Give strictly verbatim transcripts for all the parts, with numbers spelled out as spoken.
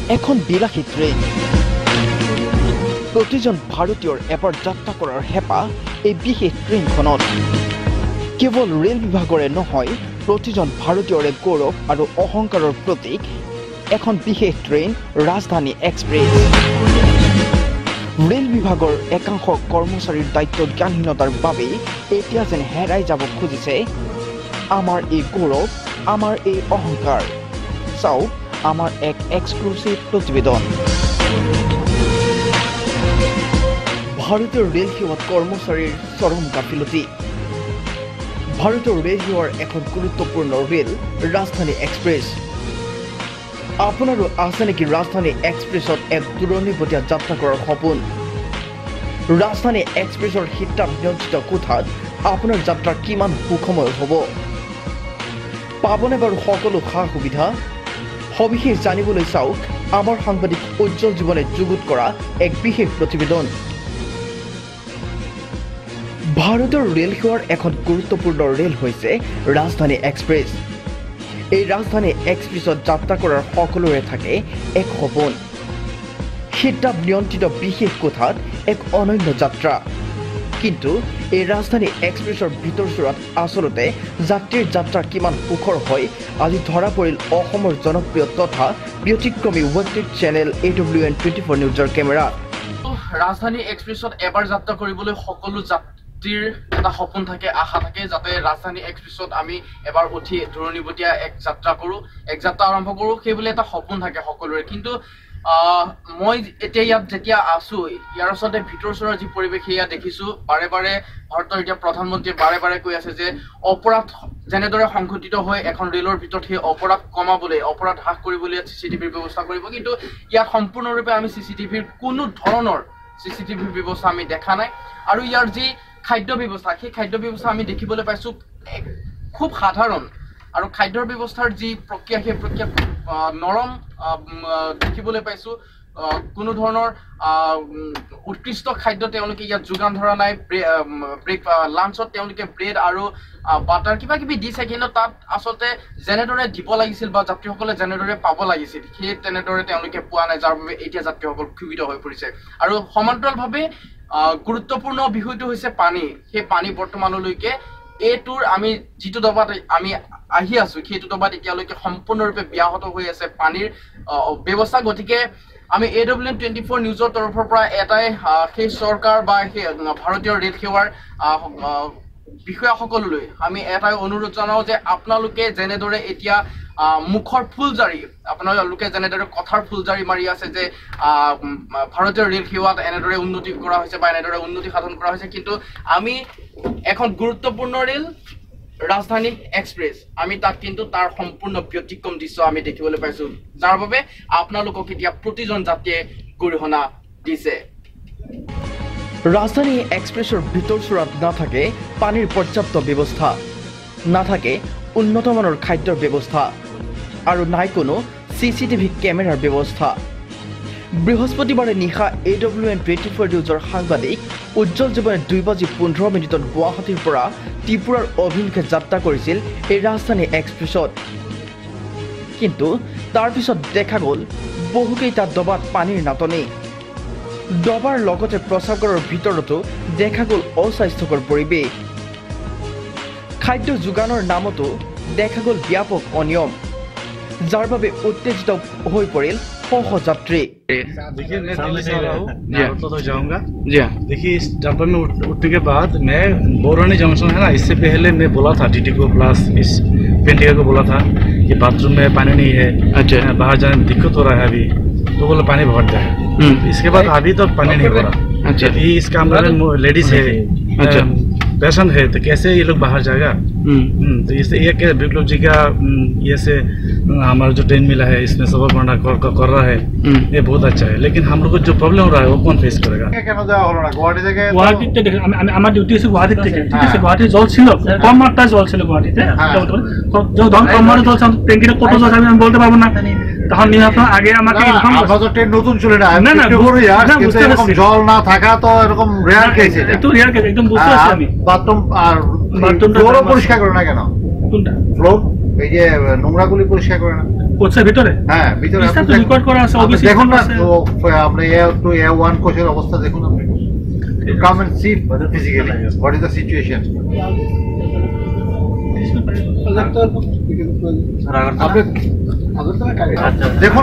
এখন বিলাসী ট্ৰেইন প্ৰতিজন ভাৰতীয়ৰ এবাৰ যাত্ৰা কৰাৰ হেঁপাহ এই বিশেষ ট্ৰেইনখনত কেৱল ৰেল বিভাগৰে নহয় প্ৰতিজন ভাৰতীয়ৰে গৌৰৱ আৰু অহংকাৰৰ প্ৰতীক এখন বিশেষ ট্ৰেইন ৰাজধানী এক্সপ্ৰেছ ৰেল বিভাগৰ একাংশ কৰ্মচাৰীৰ দায়িত্ব জ্ঞানহীনতাৰ বাবেই এতিয়া যেন হেৰাই যাব খুজিছে আমাৰ এই গৌৰৱ আমাৰ এই অহংকাৰ চাওক আমাৰ এক এক্সক্লুসিভ প্ৰতিবেদন ভাৰতীয় ৰেল সেৱাত কৰ্মচাৰীৰ চৰম গাফিলতি ভাৰতীয় ৰেল সেৱাৰ এখন গুৰুত্বপূৰ্ণ ৰেল ৰাজধানী এক্সপ্ৰেছ আপোনাৰো আছে নেকি ৰাজধানী এক্সপ্ৰেছত এক দূৰণিবতীয়া যাত্ৰা কৰাৰ সপোন ৰাজধানী এক্সপ্ৰেছৰ শীতাপ নিয়ন্ত্ৰিত কোঠাত আপোনাৰ যাত্ৰা কিমান সুখময় হ'ব পাবনে বাৰু সকলো সা সুবিধা সবিশেষ জানিবলৈ চাওক আমাৰ সাংবাদিক উজ্জ্বল জীৱনে যুগুত কৰা এক বিশেষ প্ৰতিবেদন ভাৰতৰ ৰেল সেৱাৰ এখন গুৰুত্বপূৰ্ণ ৰেল হৈছে ৰাজধানী এক্সপ্ৰেছ এই ৰাজধানী এক্সপ্ৰেছত যাত্ৰা কৰাৰ সকলোৰে থাকে এক সপোন শীতাপ নিয়ন্ত্ৰিত বিশেষ কোঠাত এক অনন্য যাত্ৰা কিন্তু এই ৰাজধানী এক্সপ্ৰেছৰ ভিতৰচোৰাত আচলতে যাত্ৰীৰ যাত্ৰা কিমান সুখৰ হয় আজি ধৰা পৰিল অসমৰ জনপ্ৰিয় তথা ব্যতিক্ৰমী ৱেবটেক channel A W N twenty four নিউজৰ কেমেৰা ৰাজধানী এক্সপ্ৰেছত এবাৰ যাত্ৰা কৰিবলৈ সকলো যাত্ৰীৰ এটা সপোন থাকে আশা থাকে যাতে ৰাজধানী এক্সপ্ৰেছত আমি এবাৰ উঠি দূৰণিবতীয়া এক যাত্ৰা কৰোঁ এক যাত্ৰা আৰম্ভ কৰোঁ সেইবুলি এটা সপোন থাকে সকলোৰে কিন্তু মই এতিয়া ইয়াত যেতিয়া আছো ইয়াৰ আচলতে ভিতৰচোৰাৰ যি পৰিৱেশ সেয়া দেখিছোঁ বাৰে বাৰে ভাৰতৰ এতিয়া প্ৰধানমন্ত্ৰীয়ে বাৰে বাৰে কৈ আছে যে অপৰাধ যেনেদৰে সংঘটিত হৈ এখন ৰেলৰ ভিতৰত সেই অপৰাধ কমাবলৈ অপৰাধ হ্ৰাস কৰিবলৈ চি চি টিভিৰ ব্যৱস্থা কৰিব কিন্তু ইয়াত সম্পূৰ্ণৰূপে আমি চি চি টিভিৰ কোনো ধৰণৰ চি চি টিভিৰ ব্যৱস্থা আমি দেখা নাই আৰু ইয়াৰ যি খাদ্য ব্যৱস্থা সেই খাদ্য ব্যৱস্থা আমি দেখিবলৈ পাইছোঁ খুব সাধাৰণ আৰু খাদ্যৰ ব্যৱস্থাৰ যি প্ৰক্ৰিয়া সেই প্ৰক্ৰিয়া নৰম দেখিবলৈ পাইছোঁ কোনো ধৰণৰ উৎকৃষ্ট খাদ্য তেওঁলোকে ইয়াত যোগান ধৰা নাই ব্ৰেক লাঞ্চত তেওঁলোকে ব্ৰেড আৰু বাটাৰ কিবা কিবি দিছে কিন্তু তাত আচলতে যেনেদৰে দিব লাগিছিল বা যাত্ৰীসকলে যেনেদৰে পাব লাগিছিল সেই তেনেদৰে তেওঁলোকে পোৱা নাই যাৰ বাবে এতিয়া যাত্ৰীসকল ক্ষুভিত হৈ পৰিছে আৰু সমান্তৰালভাৱে গুৰুত্বপূৰ্ণ বিষয়টো হৈছে পানী সেই পানী বৰ্তমানলৈকে এইটোৰ আমি যিটো দবাত আমি আহি আছো সেইটো দবাত এতিয়ালৈকে সম্পূৰ্ণৰূপে ব্যাহত হৈ আছে পানীৰ ব্যৱস্থা গতিকে আমি A W N twenty four নিউজৰ তৰফৰ পৰা এটাই সেই চৰকাৰ বা সেই ভাৰতীয় ৰেল সেৱাৰ বিষয়াসকললৈ আমি এটাই অনুৰোধ জনাওঁ যে আপোনালোকে যেনেদৰে এতিয়া মুখৰ ফুলজাৰি আপোনালোকে যেনেদৰে কথাৰ ফুলজাৰি মাৰি আছে যে ভাৰতীয় ৰেল সেৱাত এনেদৰে উন্নতি কৰা হৈছে বা এনেদৰে উন্নতি সাধন কৰা হৈছে কিন্তু আমি এখন গুৰুত্বপূৰ্ণ ৰেল ৰাজধানী এক্সপ্ৰেছ আমি তাক কিন্তু তাৰ সম্পূৰ্ণ ব্যতিক্ৰম দৃশ্য আমি দেখিবলৈ পাইছোঁ যাৰ বাবে আপোনালোকক এতিয়া প্ৰতিজন যাত্ৰীয়ে গৰিহণা দিছে ৰাজধানী এক্সপ্ৰেছৰ ভিতৰচোৰাত নাথাকে পানীৰ পৰ্যাপ্ত ব্যৱস্থা নাথাকে উন্নতমানৰ খাদ্যৰ ব্যৱস্থা আৰু নাই কোনো চি চি টিভি কেমেৰাৰ ব্যৱস্থা বৃহস্পতিবাৰে নিশা A W N twenty four নিউজৰ সাংবাদিক উজ্জ্বল জীৱনে দুই বাজি পোন্ধৰ মিনিটত গুৱাহাটীৰ পৰা ত্ৰিপুৰাৰ অভিমুখে যাত্ৰা কৰিছিল এই ৰাজধানী এক্সপ্ৰেছত কিন্তু তাৰপিছত দেখা গ'ল বহুকেইটা দবাত পানীৰ নাটনি দবাৰ লগতে প্ৰস্ৰাৱগাৰৰ ভিতৰতো দেখা গ'ল অস্বাস্থ্যকৰ পৰিৱেশ খাদ্য যোগানৰ নামতো দেখা গ'ল ব্যাপক অনিয়ম যাৰ বাবে উত্তেজিত হৈ পৰিল সহযাত্ৰী देखिए मैं दिल्ली से रहा हूँ मैं तो तो जाऊँगा जी हाँ देखिए इस डब्बे में उठने के बाद मैं बोरानी जंक्शन है ना इससे पहले मैं बोला था टीटी को प्लस इस पेंटिया को बोला था कि बाथरूम में पानी नहीं है अच्छा बाहर जाने में दिक्कत हो रहा है अभी तो बोला पानी भर जाए इसके बाद अभी तक पानी नहीं हो रहा अच्छा इस काम में लेडीज है अच्छा पेशेंट है तो कैसे ये लोग बाहर जाएगा तो इससे ये क्या विप्लव जी का ये से हमारा जो ट्रेन मिला है इसमें सफर करना कर, कर रहा है ये बहुत अच्छा है लेकिन हम लोग को जो प्रॉब्लम हो रहा है वो कौन फेस करेगा আমার ডিউটি আছে গুৱাহাটী থেকে ঠিক আছে গুৱাহাটী জল ছিল কম মাত্রায় জল ছিল গুৱাহাটীতে যখন কম মাত্রায় জল ছিল ট্যাঙ্কিতে কত জল আমি বলতে পারবো না তখন নিহত আগে আমাকে ইনফর্ম ট্রেন নতুন চলে না না না কিন্তু এরকম জল না থাকা তো এরকম রেয়ার কেস এটা একটু রেয়ার কেস একদম বুঝতে পারছি আমি বাথরুম আর বাথরুমটা পরিষ্কার করে না কেন কোনটা ফ্লোর এই যে নোংরাগুলি পরিষ্কার করে না কোচের ভিতরে হ্যাঁ ভিতরে আপনি রেকর্ড করা আছে ওবিসি দেখুন না তো আপনি এ টু এ ওয়ান কোচের অবস্থা দেখুন আপনি come and see physically what is the situation দেখুন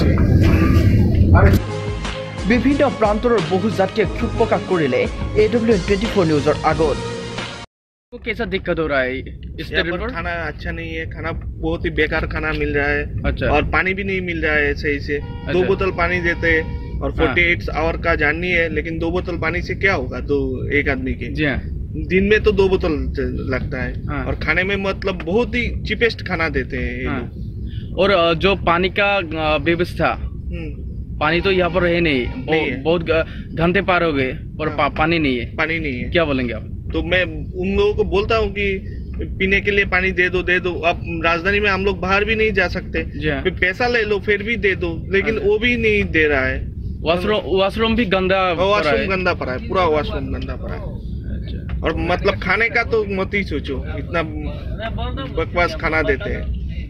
বিভিন্ন প্ৰান্তৰ বহু যাত্ৰীয়ে ক্ষোভ প্ৰকাশ কৰিলে A W N twenty four নিউজৰ আগত कैसा दिक्कत हो रहा है इस पर खाना अच्छा नहीं है, खाना बहुत ही बेकार खाना मिल रहा है। अच्छा। और पानी भी नहीं मिल रहा है सही से। अच्छा। दो बोतल पानी देते हैं और अड़तालीस आवर का जर्नी है, लेकिन दो बोतल पानी से क्या होगा दो एक आदमी के। जी हाँ। दिन में तो दो बोतल लगता है। हाँ। और खाने में मतलब बहुत ही चीपेस्ट खाना देते हैं। हाँ। और जो पानी का व्यवस्था, पानी तो यहाँ पर है नहीं, नहीं है। बहुत घंटे पार हो गए और हाँ। पानी नहीं है। पानी नहीं है, क्या बोलेंगे आप? तो मैं उन लोगों को बोलता हूँ कि पीने के लिए पानी दे दो दे दो। अब राजधानी में हम लोग बाहर भी नहीं जा सकते, पैसा ले लो फिर भी दे दो, लेकिन वो भी नहीं दे रहा है। वॉशरूम वॉशरूम भी गंदा वॉशरूम गंदा पड़ा है, पूरा वॉशरूम गंदा पड़ा है। और मतलब खाने का तो मत ही सोचो, इतना बकवास खाना देते हैं।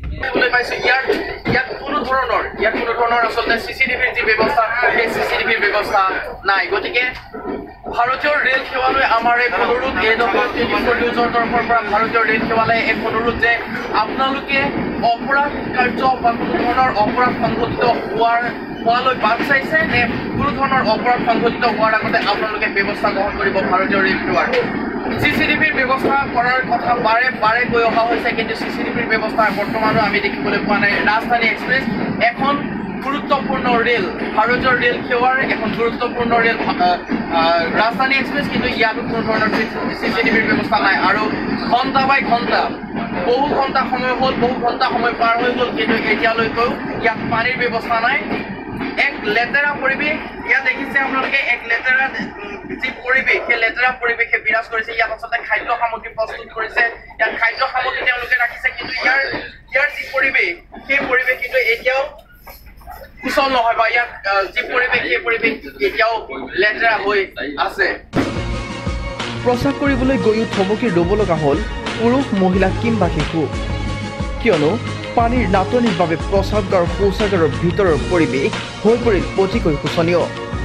ইয়াত কোনো ধৰণৰ ইয়াত কোনো ধৰণৰ আচলতে চিচিটিভিৰ যি ব্যৱস্থা সেই চিচিটিভিৰ ব্যৱস্থা নাই। গতিকে ভাৰতীয় ৰেল সেৱালৈ আমাৰ এক অনুৰোধ, এ ডব্লিউ টুৱেণ্টি ফ'ৰ নিউজৰ তৰফৰ পৰা ভাৰতীয় ৰেল সেৱালৈ এক অনুৰোধ যে আপোনালোকে অপৰাধ কাৰ্য বা কোনো ধৰণৰ অপৰাধ সংঘটিত হোৱাৰ হোৱালৈ বাট চাইছে নে কোনো ধৰণৰ অপৰাধ সংঘটিত হোৱাৰ আগতে আপোনালোকে ব্যৱস্থা গ্ৰহণ কৰিব ভাৰতীয় ৰেল সেৱাৰ। চিচিটিভিৰ ব্যৱস্থা কৰাৰ কথা বাৰে বাৰে কৈ অহা হৈছে, কিন্তু চিচিটিভিৰ ব্যৱস্থা বৰ্তমানো আমি দেখিবলৈ পোৱা নাই। ৰাজধানী এক্সপ্ৰেছ এখন গুৰুত্বপূৰ্ণ ৰেল, ভাৰতীয় ৰেল সেৱাৰ এখন গুৰুত্বপূৰ্ণ ৰেল ৰাজধানী এক্সপ্ৰেছ, কিন্তু ইয়াতো কোনো ধৰণৰ চিচিটিভিৰ ব্যৱস্থা নাই। আৰু ঘণ্টা বাই ঘণ্টা বহু ঘণ্টা সময় হ'ল, বহু ঘণ্টা সময় পাৰ হৈ গ'ল, কিন্তু এতিয়ালৈকেও ইয়াত পানীৰ ব্যৱস্থা নাই। এক লেতেৰা পৰিৱেশ ইয়াত দেখিছে আপোনালোকে, এক লেতেৰা যি পৰিৱেশ সেই লেতেৰা পৰিৱেশে বিৰাজ কৰিছে। ইয়াত আচলতে খাদ্য সামগ্ৰী প্ৰস্তুত কৰিছে, ইয়াত খাদ্য সামগ্ৰী তেওঁলোকে ৰাখিছে, কিন্তু ইয়াৰ ইয়াৰ যি পৰিৱেশ সেই পৰিৱেশ কিন্তু এতিয়াও কুশল নহয়, বা ইয়াত যি পৰিৱেশ সেই পৰিৱেশ এতিয়াও লেতেৰা হৈ আছে। প্ৰচাৰ কৰিবলৈ গৈও থমকি ৰ'ব লগা হ'ল পুৰুষ, মহিলা কিংবা শিশু, কিয়নো পানীৰ নাটনিৰ বাবে প্ৰস্ৰাৱগাৰ শৌচাগাৰৰ ভিতৰৰ পৰিৱেশ হৈ পৰিল অতিকৈ শোচনীয়,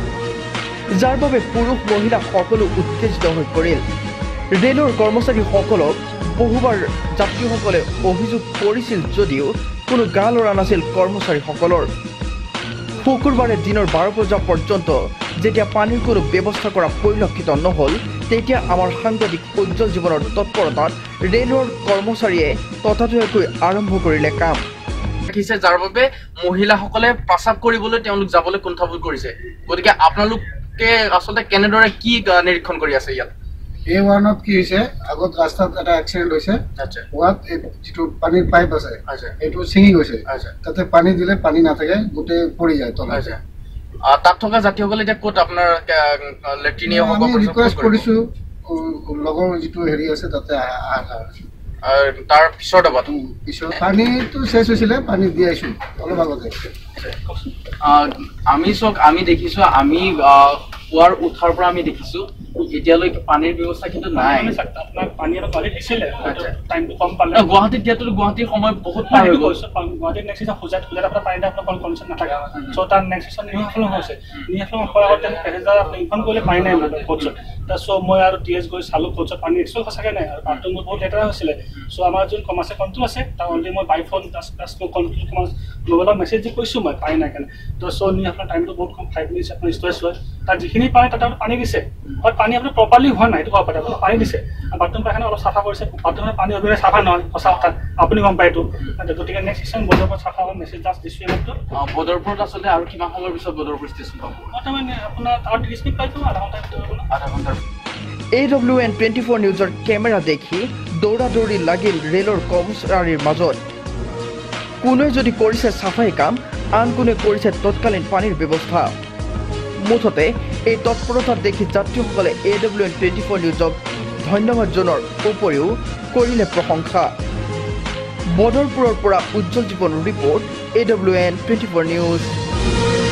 যাৰ বাবে পুৰুষ মহিলা সকলো উত্তেজিত হৈ পৰিল। ৰেলৰ কৰ্মচাৰীসকলক বহুবাৰ যাত্ৰীসকলে অভিযোগ কৰিছিল যদিও কোনো গা লৰা নাছিল কৰ্মচাৰীসকলৰ। শুকুৰবাৰে দিনৰ বাৰ বজা পৰ্যন্ত যেতিয়া পানীৰ কোনো ব্যৱস্থা কৰা পৰিলক্ষিত নহ'ল, তেতিয়া আমাৰ সাংবাদিক উজ্জ্বল জীৱনৰ তৎপৰতাত ৰেলৰ কৰ্মচাৰীয়ে ততাতৈয়াকৈ আৰম্ভ কৰিলে কাম। দেখিছে যাৰ বাবে মহিলাসকলে প্ৰস্ৰাৱ কৰিবলৈ তেওঁলোক যাবলৈ কুণ্ঠাবোধ কৰিছে। গতিকে আপোনালোকে আচলতে কেনেদৰে কি নিৰীক্ষণ কৰি আছে ইয়াত? এ ওৱানত কি হৈছে, আগত ৰাস্তাত এটা এক্সিডেণ্ট হৈছে, হোৱাত যিটো পানীৰ পাইপ আছে এইটো ছিঙি গৈছে, তাতে পানী দিলে পানী নাথাকে, গোটেই পৰি যায় তলত। তাত থকা যাত্ৰীসকলে এতিয়া ক'ত আপোনাৰ লেট্ৰিন ৰিকুৱেষ্ট কৰিছো, লগৰ যিটো হেৰি আছে তাতে তাৰ পিছত পিছত পানীটো শেষ হৈছিলে, পানী দি আহিছো অলপ আগতে। আমি চক আমি দেখিছো, আমি পুৱাৰ উঠাৰ পৰা আমি দেখিছো এতিয়ালৈকে পানীৰ ব্যৱস্থা কিন্তু নাই। গুৱাহাটীত দিয়াটো গুৱাহাটীৰ সময় বহুত পাৰ হৈ গ'ল। গুৱাহাটীত নেক্সট চিজন খোজাত খোজাত আপোনাৰ পানী আপোনাৰ কোনো কণ্ডিশ্যন নাথাকে। চ' তাৰ নেক্সট চিজন নিউফ্লং হৈছে, নিউফ্লং হোৱাৰ আগতে পেছেঞ্জাৰ আপুনি ইনফৰ্ম কৰিলে পানী নাই মানে কোচত। তাৰপিছত মই আৰু টি এছ গৈ চালোঁ কোচত পানী একচুৱেল সঁচাকৈ নাই, আৰু পানীটো মোৰ বহুত লেতেৰা হৈছিলে। চ' আমাৰ যোন কমাৰ্চে কণ্ট্ৰল আছে তাৰ অলৰেডি মই বাই ফোন প্লাছ মই কণ্ট্ৰল কমাৰ্চ মোবাইলত মেছেজ দি কৈছোঁ মই পানী নাই কাৰণে। তো চ' নি আপোনাৰ টাইমটো বহুত কম, ফাইভ মিনিটছ আপোনাৰ ষ্টৰেজ হয়। তাত যিখিনি পানী তাত পানী দিছে, বাট পানী আপোনাৰ প্ৰপাৰলি হোৱা নাই, এইটো ক'ব পাৰে। আপোনাৰ পানী দিছে, বাথৰুম পাইখানা অলপ চাফা কৰিছে, বাথৰুমৰ পানী অবিহনে চাফা নহয়, সঁচা কথা আপুনি গম পায় এইটো। গতিকে নেক্সট ছিজন বদৰপুৰত চাফা হ'ব, মেছেজ জাষ্ট দিছোঁ এইটো। বদৰপুৰত আচলতে আৰু কিমান সময়ৰ পিছত বদৰপুৰ ষ্টেচন পাব? বৰ্তমান আপোনাৰ আৰু ত্ৰিছ মিনিট পাইছোঁ, আধা ঘণ্টাৰ ভিতৰত আধা ঘণ্টাৰ A W N twenty four নিউজৰ কেমেৰা দেখি দৌৰা দৌৰি লাগিল ৰেলৰ কৰ্মচাৰীৰ মাজত। কোনোৱে যদি কৰিছে চাফাই কাম, আন কোনে কৰিছে তৎকালীন পানীৰ ব্যৱস্থা। মুঠতে এই তৎপৰতা দেখি যাত্ৰীসকলে A W N twenty four নিউজক ধন্যবাদ জনোৱাৰ উপৰিও কৰিলে প্ৰশংসা। বদৰপুৰৰ পৰা Ujjwal Jiban report, A W N twenty four news.